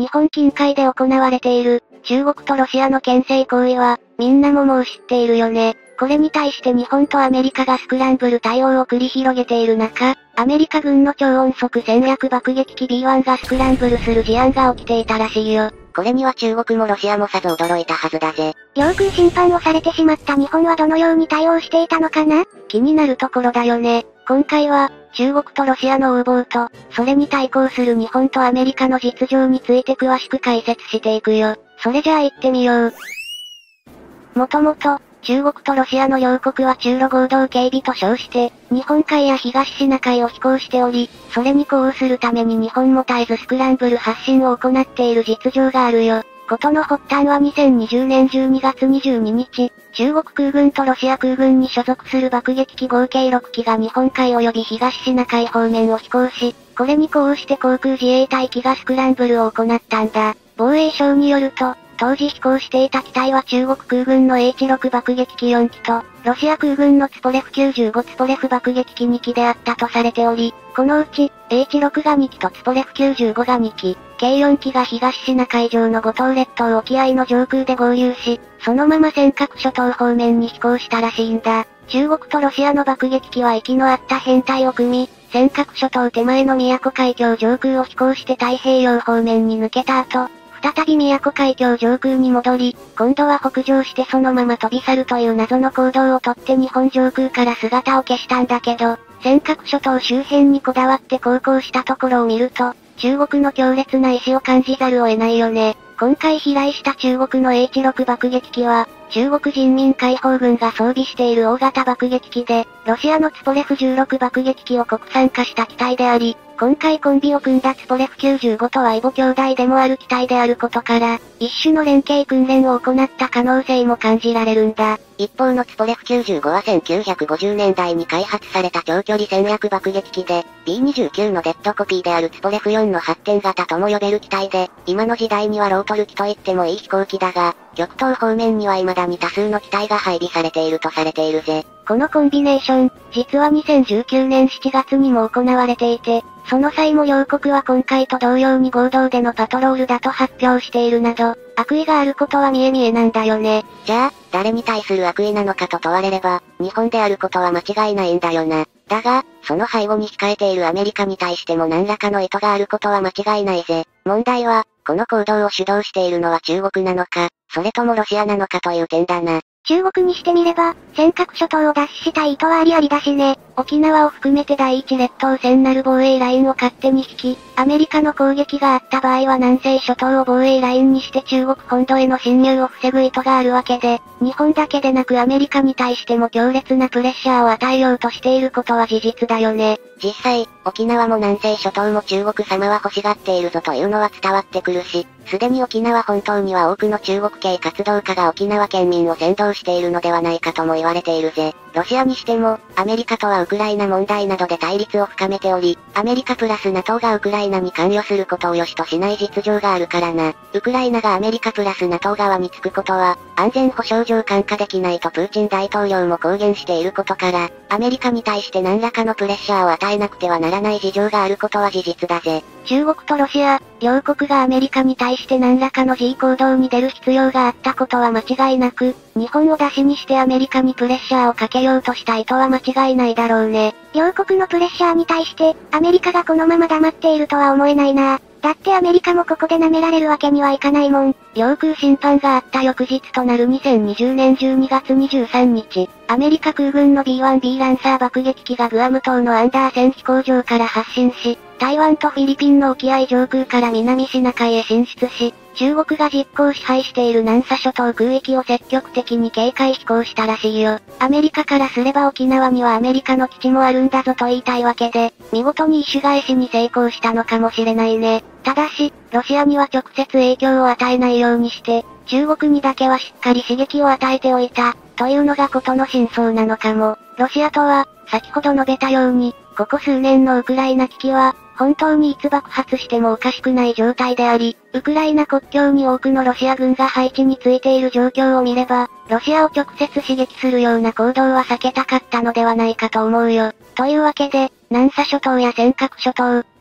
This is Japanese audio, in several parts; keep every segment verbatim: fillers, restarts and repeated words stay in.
日本近海で行われている、中国とロシアの牽制行為は、みんなももう知っているよね。これに対して日本とアメリカがスクランブル対応を繰り広げている中、アメリカ軍の超音速戦略爆撃機 ビーワン がスクランブルする事案が起きていたらしいよ。 これには中国もロシアもさぞ驚いたはずだぜ。 領空侵犯をされてしまった日本はどのように対応していたのかな？気になるところだよね。今回は、中国とロシアの横暴と、それに対抗する日本とアメリカの実情について詳しく解説していくよ。それじゃあ行ってみよう。もともと、中国とロシアの両国は中ロ合同警備と称して、日本海や東シナ海を飛行しており、それに呼応するために日本も絶えずスクランブル発進を行っている実情があるよ。ことの発端はにせんにじゅうねんじゅうにがつにじゅうににち、中国空軍とロシア空軍に所属する爆撃機合計ろくきが日本海及び東シナ海方面を飛行し、これに呼応して航空自衛隊機がスクランブルを行ったんだ。防衛省によると、当時飛行していた機体は中国空軍の エイチろく 爆撃機よんきと、ロシア空軍のツポレフきゅうじゅうごツポレフ爆撃機にきであったとされており、このうち、エイチろく がにきとツポレフきゅうじゅうごがにき、計よんきが東シナ海上の五島列島沖合の上空で合流し、そのまま尖閣諸島方面に飛行したらしいんだ。中国とロシアの爆撃機は息の合った編隊を組み、尖閣諸島手前の宮古海峡上空を飛行して太平洋方面に抜けた後、再び宮古海峡上空に戻り、今度は北上してそのまま飛び去るという謎の行動をとって日本上空から姿を消したんだけど、尖閣諸島周辺にこだわって航行したところを見ると、中国の強烈な意志を感じざるを得ないよね。今回飛来した中国の エイチろく 爆撃機は、中国人民解放軍が装備している大型爆撃機で、ロシアのツポレフじゅうろく爆撃機を国産化した機体であり、今回コンビを組んだツポレフきゅうじゅうごとは異母兄弟でもある機体であることから、一種の連携訓練を行った可能性も感じられるんだ。 一方のツポレフきゅうじゅうごはせんきゅうひゃくごじゅうねんだいに開発された長距離戦略爆撃機で、ビーにじゅうきゅう のデッドコピーであるツポレフよんの発展型とも呼べる機体で、今の時代にはロートル機と言ってもいい飛行機だが、極東方面には未だに多数の機体が配備されているとされているぜ。 このコンビネーション、実はにせんじゅうきゅうねんしちがつにも行われていて、その際も両国は今回と同様に合同でのパトロールだと発表しているなど、悪意があることは見え見えなんだよね。 じゃあ、誰に対する悪意なのかと問われれば、日本であることは間違いないんだよな。だが、その背後に控えているアメリカに対しても何らかの意図があることは間違いないぜ。問題は、この行動を主導しているのは中国なのか、それともロシアなのかという点だな。 中国にしてみれば、尖閣諸島を奪取したい意図はありありだしね。沖縄を含めて第一列島線なる防衛ラインを勝手に引き、アメリカの攻撃があった場合は南西諸島を防衛ラインにして中国本土への侵入を防ぐ意図があるわけで、日本だけでなくアメリカに対しても強烈なプレッシャーを与えようとしていることは事実だよね。 実際、沖縄も南西諸島も中国様は欲しがっているぞというのは伝わってくるし、すでに沖縄本島には多くの中国系活動家が沖縄県民を扇動しているのではないかとも言われているぜ。ロシアにしても、アメリカとはウクライナ問題などで対立を深めており、アメリカプラス ナトー がウクライナに関与することを良しとしない実情があるからな。ウクライナがアメリカプラス ナトー 側につくことは、安全保障上看過できないとプーチン大統領も公言していることから、アメリカに対して何らかのプレッシャーを与えなくてはならない事情があることは事実だぜ。 中国とロシア、両国がアメリカに対して何らかの示威行動に出る必要があったことは間違いなく、日本を出しにしてアメリカにプレッシャーをかけようとした意図は間違いないだろうね。両国のプレッシャーに対して、アメリカがこのまま黙っているとは思えないな。だってアメリカもここで舐められるわけにはいかないもん。領空侵犯があった翌日となるにせんにじゅうねんじゅうにがつにじゅうさんにち、アメリカ空軍の ビーワンビー ランサー爆撃機がグアム島のアンダーセン飛行場から発進し、台湾とフィリピンの沖合上空から南シナ海へ進出し、中国が実効支配している南沙諸島空域を積極的に警戒飛行したらしいよ。アメリカからすれば沖縄にはアメリカの基地もあるんだぞと言いたいわけで、見事に意趣返しに成功したのかもしれないね。ただし、ロシアには直接影響を与えないようにして、中国にだけはしっかり刺激を与えておいた、というのがことの真相なのかも。ロシアとは、先ほど述べたように、ここ数年のウクライナ危機は、本当にいつ爆発してもおかしくない状態であり、ウクライナ国境に多くのロシア軍が配置についている状況を見れば、ロシアを直接刺激するような行動は避けたかったのではないかと思うよ。というわけで、南沙諸島や尖閣諸島、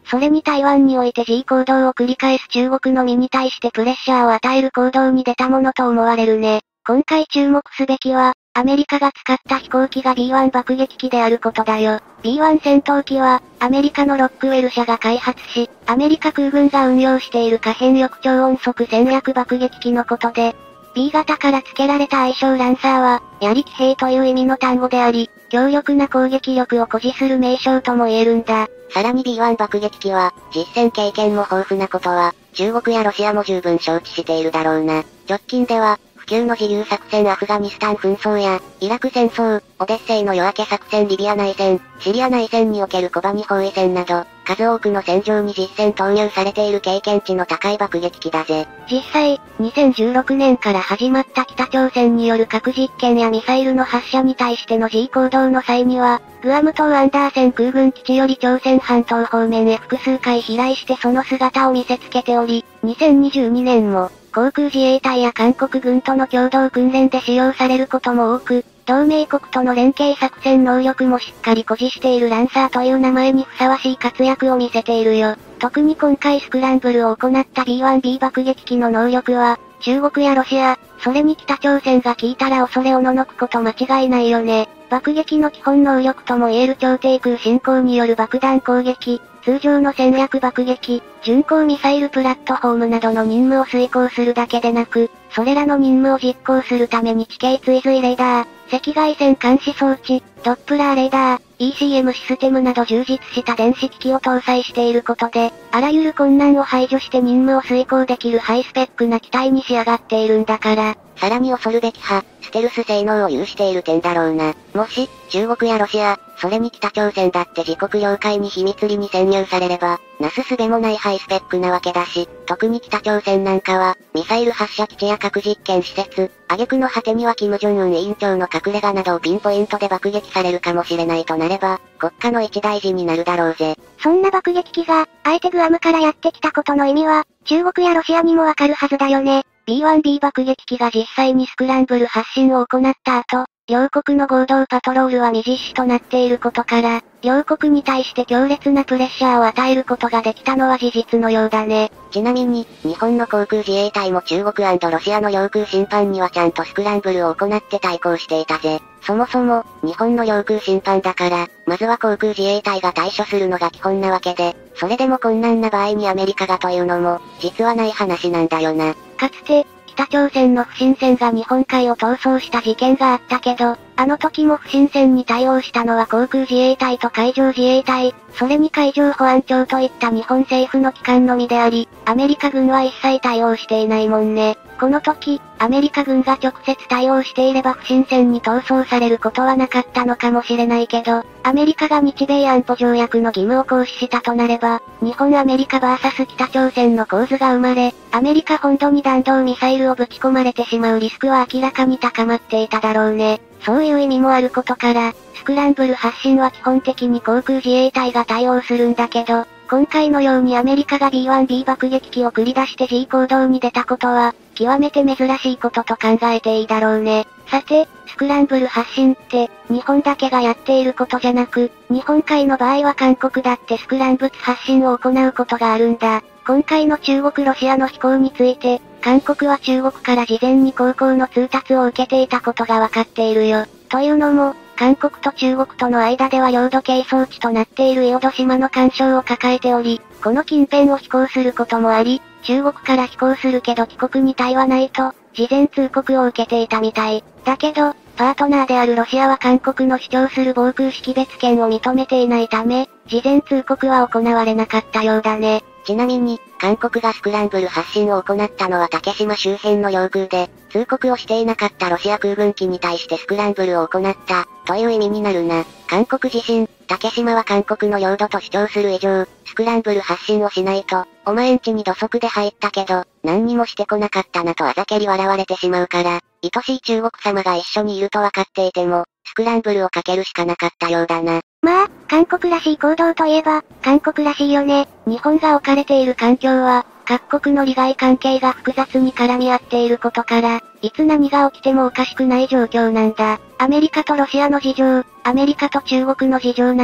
それに台湾において G 行動を繰り返す中国の身に対してプレッシャーを与える行動に出たものと思われるね。今回注目すべきは、アメリカが使った飛行機が ビーワン 爆撃機であることだよ。ビーワン 戦闘機は、アメリカのロックウェル社が開発し、アメリカ空軍が運用している可変翼超音速戦略爆撃機のことで、ビー 型から付けられた愛称ランサーは、やり騎兵という意味の単語であり、強力な攻撃力を誇示する名称とも言えるんだ。 さらに ビーワン 爆撃機は、実戦経験も豊富なことは、中国やロシアも十分承知しているだろうな。直近では、不朽の自由作戦アフガニスタン紛争や、イラク戦争、オデッセイの夜明け作戦リビア内戦、シリア内戦におけるコバニ包囲戦など、数多くの戦場に実戦投入されている経験値の高い爆撃機だぜ。 実際、にせんじゅうろくねんから始まった北朝鮮による核実験やミサイルの発射に対しての G 行動の際には、グアム島アンダーセン空軍基地より朝鮮半島方面へ複数回飛来してその姿を見せつけており、にせんにじゅうにねんも、航空自衛隊や韓国軍との共同訓練で使用されることも多く、同盟国との連携作戦能力もしっかり誇示しているランサーという名前にふさわしい活躍を見せているよ。特に今回スクランブルを行った ビーワンビー 爆撃機の能力は、中国やロシア、それに北朝鮮が聞いたら恐れおののくこと間違いないよね。爆撃の基本能力とも言える超低空進行による爆弾攻撃、通常の戦略爆撃、巡航ミサイルプラットフォームなどの任務を遂行するだけでなく、それらの任務を実行するために地形追随レーダー、赤外線監視装置、ドップラーレーダー、イーシーエム システムなど充実した電子機器を搭載していることで、あらゆる困難を排除して任務を遂行できるハイスペックな機体に仕上がっているんだから。 さらに恐るべき派、ステルス性能を有している点だろうな。もし、中国やロシア、それに北朝鮮だって自国領海に秘密裏に潜入されれば、なすすべもないハイスペックなわけだし、特に北朝鮮なんかは、ミサイル発射基地や核実験施設、挙句の果てには金正恩委員長の隠れ家などをピンポイントで爆撃されるかもしれないとなれば、国家の一大事になるだろうぜ。 そんな爆撃機が、あえてグアムからやってきたことの意味は、中国やロシアにもわかるはずだよね。ビーワンビー 爆撃機が実際にスクランブル発進を行った後、両国の合同パトロールは未実施となっていることから、両国に対して強烈なプレッシャーを与えることができたのは事実のようだね。 ちなみに、日本の航空自衛隊も中国&ロシアの領空侵犯にはちゃんとスクランブルを行って対抗していたぜ。そもそも、日本の領空侵犯だから、まずは航空自衛隊が対処するのが基本なわけで、それでも困難な場合にアメリカがというのも、実はない話なんだよな。 かつて、北朝鮮の不審船が日本海を逃走した事件があったけど、あの時も不審船に対応したのは航空自衛隊と海上自衛隊、それに海上保安庁といった日本政府の機関のみであり、アメリカ軍は一切対応していないもんね。この時、アメリカ軍が直接対応していれば不審船に逃走されることはなかったのかもしれないけど、アメリカが日米安保条約の義務を行使したとなれば、日本アメリカ ブイエス 北朝鮮の構図が生まれ、アメリカ本土に弾道ミサイルをぶち込まれてしまうリスクは明らかに高まっていただろうね。そういう意味もあることから、スクランブル発進は基本的に航空自衛隊が対応するんだけど、今回のようにアメリカが ビーワンビー 爆撃機を繰り出して G 行動に出たことは、極めて珍しいことと考えていいだろうね。さて、スクランブル発進って、日本だけがやっていることじゃなく、日本海の場合は韓国だってスクランブル発進を行うことがあるんだ。今回の中国ロシアの飛行について、韓国は中国から事前に航行の通達を受けていたことがわかっているよ。というのも、韓国と中国との間では領土係装置となっている伊予島の干渉を抱えており、この近辺を飛行することもあり、中国から飛行するけど帰国に隊はないと、事前通告を受けていたみたい。だけど、パートナーであるロシアは韓国の主張する防空識別圏を認めていないため、事前通告は行われなかったようだね。 ちなみに、韓国がスクランブル発進を行ったのは竹島周辺の領空で、通告をしていなかったロシア空軍機に対してスクランブルを行った、という意味になるな。韓国自身、竹島は韓国の領土と主張する以上、スクランブル発進をしないと、お前んちに土足で入ったけど、何にもしてこなかったなとあざけり笑われてしまうから、愛しい中国様が一緒にいると分かっていても、スクランブルをかけるしかなかったようだな。 まあ、韓国らしい行動といえば、韓国らしいよね。日本が置かれている環境は、各国の利害関係が複雑に絡み合っていることから、いつ何が起きてもおかしくない状況なんだ。アメリカとロシアの事情、アメリカと中国の事情など、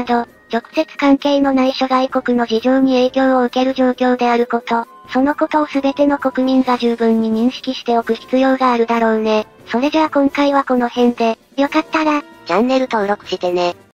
直接関係のない諸外国の事情に影響を受ける状況であること、そのことを全ての国民が十分に認識しておく必要があるだろうね。それじゃあ今回はこの辺で、よかったら、 チャンネル登録してね。